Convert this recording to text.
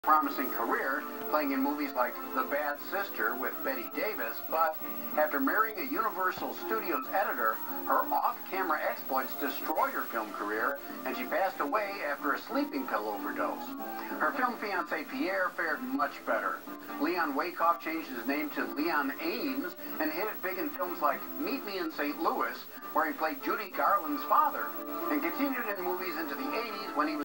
promising career playing in movies like The Bad Sister with Bette Davis, but after marrying a Universal Studios editor, her off-camera exploits destroyed her film career, and she passed away after a sleeping pill overdose. Her film fiancé Pierre fared much better. Leon Wyckoff changed his name to Leon Ames and hit it big in films like Meet Me in St. Louis, where he played Judy Garland's father, and continued in movies into the 80s when he was